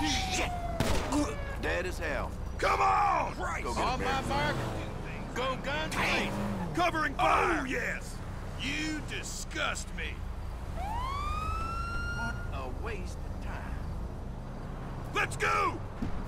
Shit! Dead as hell. Come on! Go get On a my bear. mark, go guns blazing. Covering fire! Oh, yes! You disgust me! What a waste of time. Let's go!